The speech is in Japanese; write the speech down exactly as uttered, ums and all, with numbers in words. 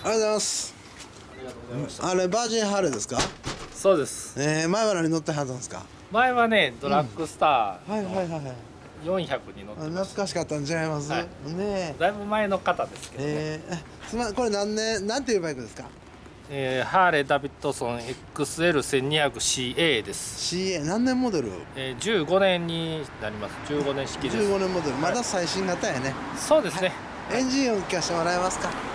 ありがとうございます。 ありがとうございました。 あれバージンハーレーですか？ そうです。 えー、前は何乗ってはったんですか？ 前はねドラッグスターはいはいはいはい。 よんひゃくに乗ってま懐した。 かしかったん違います？ はいねえ。 だいぶ前の方ですけどね。 えー、すまこれ何年なんていうバイクですか？ えー、ハーレーダビッドソン エックスエルせんにひゃくシーエー です。 シーエー 何年モデル？ えー、じゅうごねんになります。じゅうごねん式です。 じゅうごねんモデル、まだ最新型やね。 そうですね。 エンジン音聞かせてもらえますか？